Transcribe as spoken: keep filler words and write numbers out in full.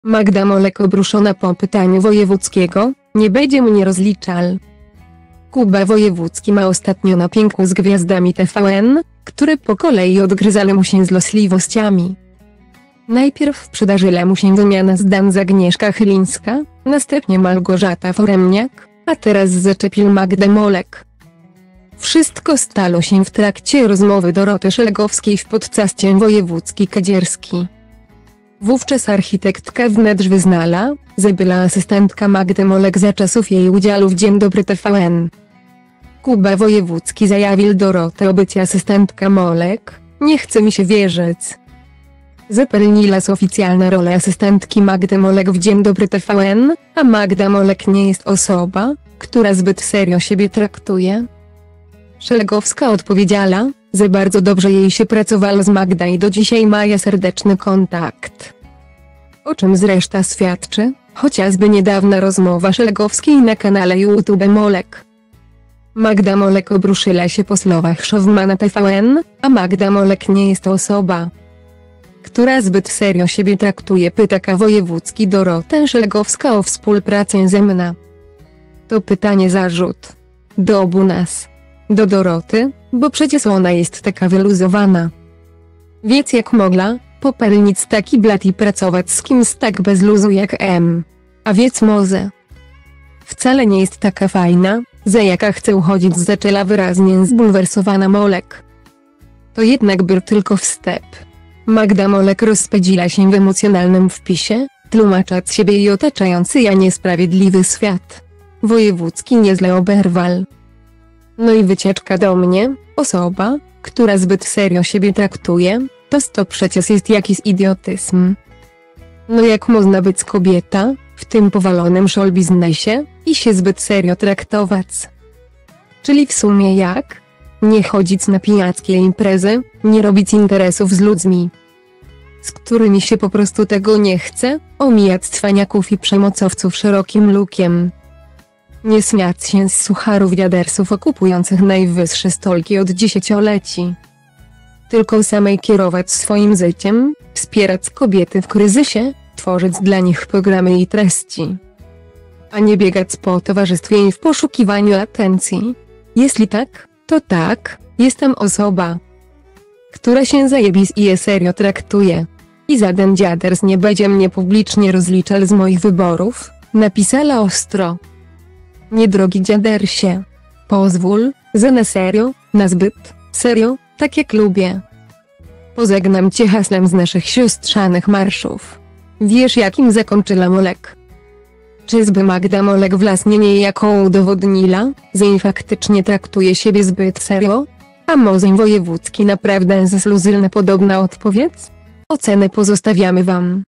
Magda Molek obruszona po pytaniu wojewódzkiego: nie będzie mnie rozliczal. Kuba Wojewódzki ma ostatnio na pięku z gwiazdami T V N, które po kolei odgryzały mu się złośliwościami. Najpierw przydarzyła mu się wymiana zdań z Agnieszka Chylińska, następnie Małgorzata Foremniak, a teraz zaczepil Magdę Molek. Wszystko stało się w trakcie rozmowy Doroty Szlegowskiej w podcaście Wojewódzki Kadzierski. Wówczas architektka wnętrz wyznała, że była asystentka Magdy Molek za czasów jej udziału w Dzień Dobry T V N. Kuba Wojewódzki zajawił Dorotę o bycie asystentka Molek: nie chce mi się wierzyć. Zapełniła oficjalna rolę asystentki Magdy Molek w Dzień Dobry T V N, a Magda Molek nie jest osoba, która zbyt serio siebie traktuje. Szlegowska odpowiedziała, że bardzo dobrze jej się pracowało z Magdą i do dzisiaj mają serdeczny kontakt. O czym zresztą świadczy chociażby niedawna rozmowa Szlegowskiej na kanale YouTube Molek. Magda Molek obruszyła się po słowach showmana T V N, a Magda Molek nie jest to osoba, która zbyt serio siebie traktuje, pyta Wojewódzki Dorotę Szlegowska o współpracę ze mną. To pytanie zarzut. Do obu nas. Do Doroty, bo przecież ona jest taka wyluzowana. Więc jak mogła popełnić taki blat i pracować z kimś tak bez luzu jak M. A więc może wcale nie jest taka fajna, za jaka chce uchodzić, zaczęła wyraźnie zbulwersowana Molek. To jednak był tylko wstęp. Magda Molek rozpędziła się w emocjonalnym wpisie, tłumacząc siebie i otaczający ją niesprawiedliwy świat. Wojewódzki nieźle oberwał. No i wycieczka do mnie: osoba, która zbyt serio siebie traktuje, to to przecież jest jakiś idiotyzm. No jak można być kobieta, w tym powalonym show biznesie, i się zbyt serio traktować? Czyli w sumie jak? Nie chodzić na pijackie imprezy, nie robić interesów z ludźmi, z którymi się po prostu tego nie chce, omijać cwaniaków i przemocowców szerokim lukiem. Nie śmiać się z sucharów wiadersów okupujących najwyższe stolki od dziesięcioleci. Tylko samej kierować swoim życiem, wspierać kobiety w kryzysie, tworzyć dla nich programy i treści. A nie biegać po towarzystwie i w poszukiwaniu atencji. Jeśli tak, to tak, jestem osoba, która się zajebis i je serio traktuje. I żaden dziaders nie będzie mnie publicznie rozliczał z moich wyborów, napisała ostro. Nie, drogi dziadersie. Pozwól, że na serio, na zbyt serio, tak jak lubię, pożegnam cię haslem z naszych siostrzanych marszów. Wiesz, jakim zakończyła Molek? Czyżby Magda Molek własnie niejako udowodniła, że jej faktycznie traktuje siebie zbyt serio? A może Wojewódzki naprawdę zasłużył na podobną odpowiedź? Ocenę pozostawiamy wam.